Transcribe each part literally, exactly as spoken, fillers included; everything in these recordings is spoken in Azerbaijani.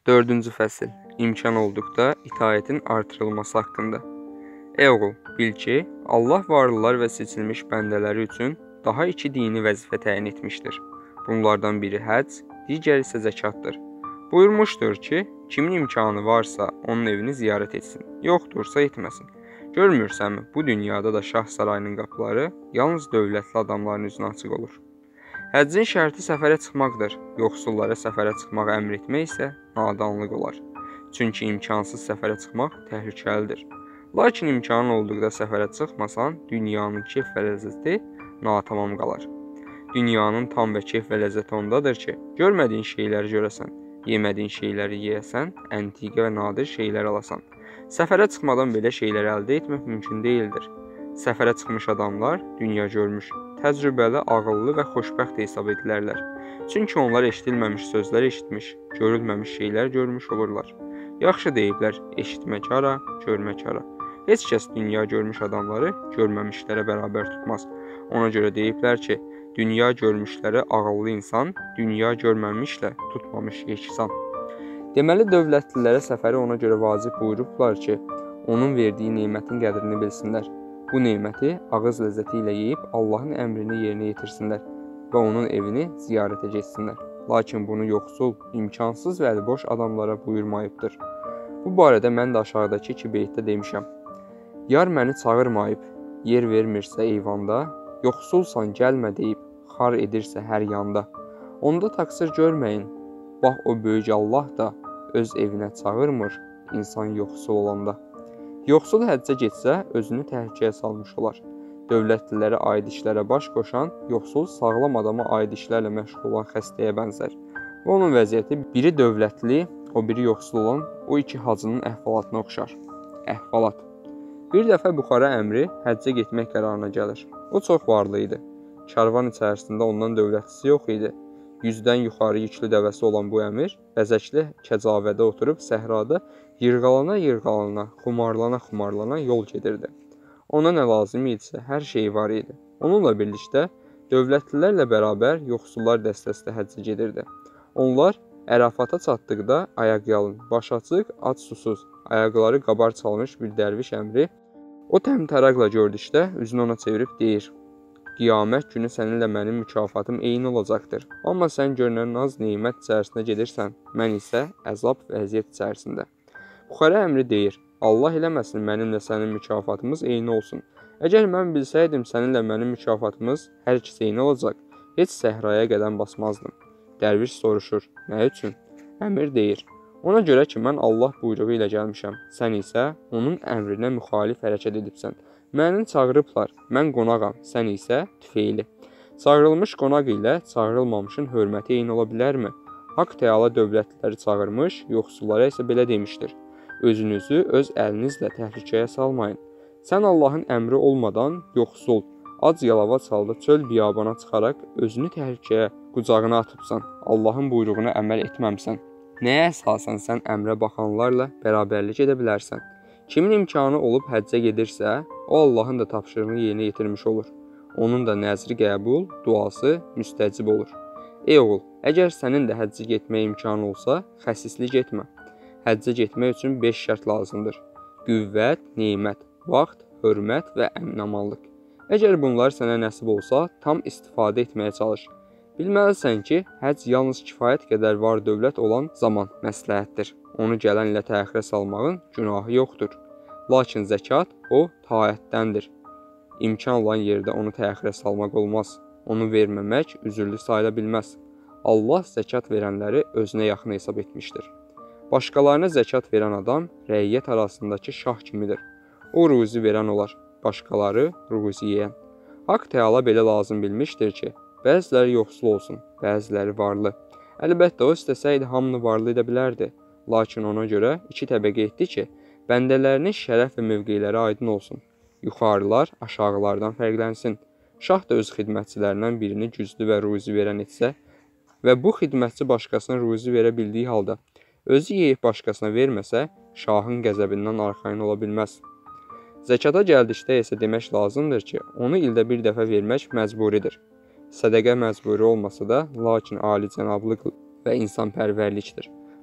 Dördüncü fəsil. İmkan olduqda itaətin artırılması haqqında. Ey oğul, bil ki, Allah varlılar və seçilmiş bəndələri üçün daha iki dini vəzifə təyin etmişdir. Bunlardan biri həcc, digəri isə zəkatdır. Buyurmuşdur ki, kimin imkanı varsa onun evini ziyarət etsin, yoxdursa etməsin. Görmürsənmi, bu dünyada da şah sarayının qapıları yalnız dövlətli adamların üzünə açıq olur. Həccin şərti səfərə çıxmaqdır. Yoxsullara səfərə çıxmaq əmr etmək isə nadanlıq olar. Çünki imkansız səfərə çıxmaq təhlükəlidir. Lakin imkanın olduqda səfərə çıxmasan, dünyanın keyf və ləzzəti natamam qalar. Dünyanın tam və keyf və ləzzəti ondadır ki, görmədiyin şeyləri görəsən, yemədiyin şeyləri yeyəsən, əntiqə və nadir şeylər alasan. Səfərə çıxmadan belə şeyləri əldə etmək mümkün deyildir. Səfərə çıxmış adamlar dünya görmüş, təcrübəli, ağıllı və xoşbəxt hesab edilərlər. Çünki onlar eşidilməmiş sözlər eşitmiş, görülməmiş şeylər görmüş olurlar. Yaxşı deyiblər, eşitmək ara, görmək ara. Heç kəs dünya görmüş adamları görməmişlərə bərabər tutmaz. Ona görə deyiblər ki, dünya görmüşlərə ağıllı insan, dünya görməmişlə tutmamış yeksan. Deməli, dövlətlilərə səfəri ona görə vacib buyurublar ki, onun verdiyi nemətin qədrini bilsinlər. Bu neməti ağız ləzzəti ilə yeyib Allahın əmrini yerinə yetirsinlər və onun evini ziyarətə getsinlər. Lakin bunu yoxsul, imkansız və əliboş adamlara buyurmayıbdır. Bu barədə mən də aşağıdakı iki beytdə demişəm. Yar məni çağırmayıb, yer vermirsə eyvanda, yoxsulsan gəlmə deyib, xar edirsə hər yanda. Onda taksir görməyin, bax o böyük Allah da öz evinə çağırmır insan yoxsul olanda. Yoxsul həccə getsə, özünü təhlükəyə salmış olar. Dövlətlilərə aid işlərə baş qoşan, yoxsul sağlam adama aid işlərlə məşğul olan xəstəyə bənzər. Və onun vəziyyəti biri dövlətli, o biri yoxsul olan o iki hacının əhvalatına oxşar. Əhvalat. Bir dəfə Buxara əmri həccə getmək qərarına gəlir. O çox varlı idi. Karvan içərisində ondan dövlətlisi yox idi. Yüzdən yuxarı yüklü dəvəsi olan bu əmir, bəzəkli kəcavədə oturub səhrada yırğalana-yırğalana, xumarlana-xumarlana yol gedirdi. Ona nə lazım idisə, hər şey var idi. Onunla birlikdə dövlətlilərlə bərabər yoxsullar dəstəsi də həccə gedirdi. Onlar Ərafata çatdıqda ayaqyalın, baş açıq, ac susuz, ayaqları qabar çalmış bir dərviş əmri o təmtəraqla gördükdə üzünü ona çevirib deyir: Qiyamət günü səninlə mənim mükafatım eyni olacaqdır. Amma sən görünən naz neymət içərisində gedirsən, mən isə əzab və əziyyət içərisində. Buxara əmri deyir: Allah eləməsin mənimlə sənin mükafatımız eyni olsun. Əgər mən bilsəydim səninlə mənim mükafatımız hər ikisi eyni olacaq, heç səhraya qədəm basmazdım. Dərviş soruşur: Nə üçün? Əmir deyir: Ona görə ki, mən Allah buyruğu ilə gəlmişəm, sən isə onun əmrinə müxalif hərəkət edibsən. Məni çağırıblar, mən qonağam, sən isə tüfeyli. Çağırılmış qonaq ilə çağırılmamışın hörməti eyni ola bilərmi? Haqq Teala dövlətliləri çağırmış, yoxsullara isə belə demişdir: Özünüzü öz əlinizlə təhlükəyə salmayın. Sən Allahın əmri olmadan yoxsul, ac yalavac halda çöl biyabana çıxaraq özünü təhlükəyə qucağına atıbsan, Allahın buyruğuna əməl etməmsən. Nəyə əsasən sən əmrə baxanlarla bərabərlik edə bilərsən? Kimin imkanı olub həccə gedirsə, o Allahın da tapşırığını yerinə yetirmiş olur. Onun da nəzri qəbul, duası müstəcib olur. Ey oğul, əgər sənin də həccə getməyə imkanı olsa, xəsislik etmə. Həccə getmək üçün beş şərt lazımdır. Qüvvət, neymət, vaxt, hörmət və əmin-amanlıq. Əgər bunlar sənə nəsib olsa, tam istifadə etməyə çalış. Bilməlisən ki, həcc yalnız kifayət qədər var dövlət olan zaman məsləhətdir. Onu gələn ilə təxirə salmağın günahı yoxdur. Lakin zəkat o taətdəndir. İmkan olan yerdə onu təxirə salmaq olmaz. Onu verməmək üzürlü sayıla bilməz. Allah zəkat verənləri özünə yaxın hesab etmişdir. Başqalarına zəkat verən adam rəiyyət arasındakı şah kimidir. O ruzi verən olar, başqaları ruzi yeyən. Haqq Teala belə lazım bilmişdir ki, bəziləri yoxsul olsun, bəziləri varlı. Əlbəttə, o istəsəydi hamını varlı edə bilərdi. Lakin ona görə iki təbəqə etdi ki, bəndələrinin şərəf və mövqeləri aydın olsun. Yuxarılar aşağılardan fərqlənsin. Şah da öz xidmətçilərindən birini güclü və ruzi verən etsə və bu xidmətçi başqasına ruzi verə bildiyi halda özü yeyib başqasına verməsə, şahın qəzəbindən arxayın ola bilməz. Zəkata gəldikdə isə demək lazımdır ki, onu ildə bir dəfə vermək məcburidir. Sədəqə məcburi olmasa da, lakin alicənablıq və insanpərvərlikdir.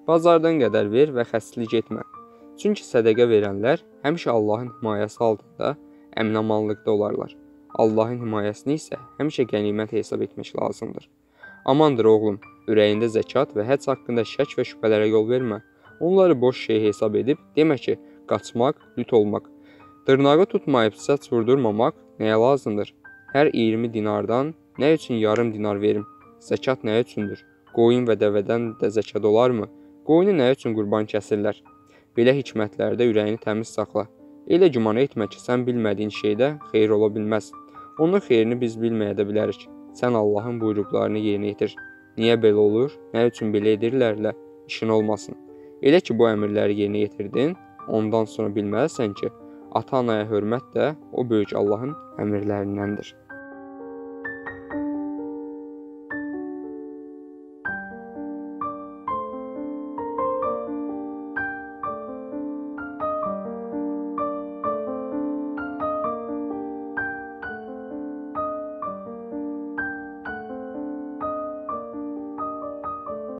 Bazardan qədər ver və xəstəlik etmə. Çünki sədəqə verənlər həmişə Allahın himayəsi altında əmin-amanlıqda olarlar. Allahın himayəsini isə həmişə qənimət hesab etmək lazımdır. Amandır oğlum, ürəyində zəkat və həcc haqqında şək və şübhələrə yol vermə. Onları boş şey hesab edib, demə ki, qaçmaq, lüt olmaq. Dırnağı tutmayıbsa vurdurmamaq nəyə lazımdır? Hər iyirmi dinardan nə üçün yarım dinar verim? Zəkat nə üçündür? Qoyun və dəvədən də zəkat olarmı? Qoyunu nə üçün qurban kəsirlər? Belə hikmətlərdə ürəyini təmiz saxla. Elə güman etmə ki, sən bilmədiyin şeydə xeyir ola bilməz. Onun xeyrini biz bilməyə də bilərik. Sən Allahın buyruqlarını yerinə yetir. Niyə belə olur? Nə üçün belə edirlərlə? İşin olmasın. Elə ki, bu əmrləri yerinə yetirdin, ondan sonra bilməlisən ki, ata-anaya hörmət də o böyük Allahın əmrlərindəndir.